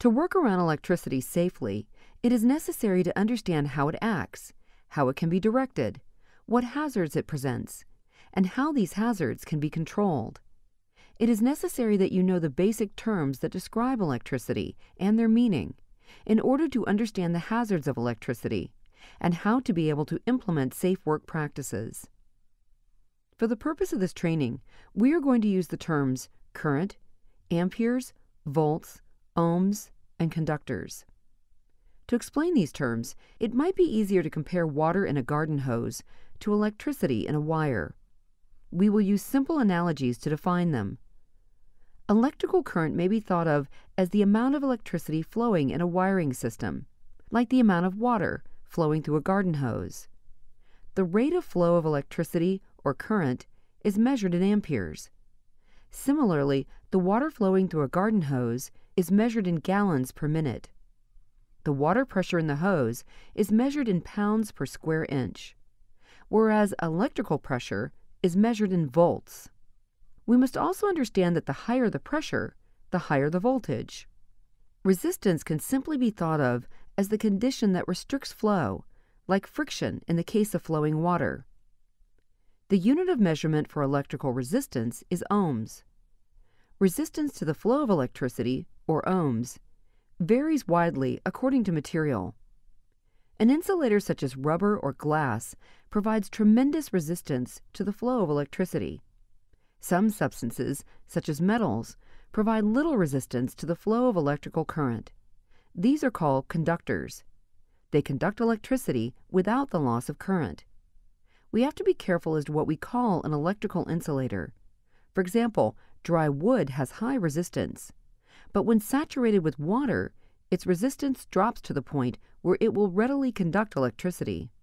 To work around electricity safely, it is necessary to understand how it acts, how it can be directed, what hazards it presents, and how these hazards can be controlled. It is necessary that you know the basic terms that describe electricity and their meaning in order to understand the hazards of electricity and how to be able to implement safe work practices. For the purpose of this training, we are going to use the terms current, amperes, volts, ohms, and conductors. To explain these terms, it might be easier to compare water in a garden hose to electricity in a wire. We will use simple analogies to define them. Electrical current may be thought of as the amount of electricity flowing in a wiring system, like the amount of water flowing through a garden hose. The rate of flow of electricity or current is measured in amperes. Similarly, the water flowing through a garden hose is measured in gallons per minute. The water pressure in the hose is measured in pounds per square inch, whereas electrical pressure is measured in volts. We must also understand that the higher the pressure, the higher the voltage. Resistance can simply be thought of as the condition that restricts flow, like friction in the case of flowing water. The unit of measurement for electrical resistance is ohms. Resistance to the flow of electricity, or ohms, varies widely according to material. An insulator such as rubber or glass provides tremendous resistance to the flow of electricity. Some substances, such as metals, provide little resistance to the flow of electrical current. These are called conductors. They conduct electricity without the loss of current. We have to be careful as to what we call an electrical insulator. For example, dry wood has high resistance, but when saturated with water, its resistance drops to the point where it will readily conduct electricity.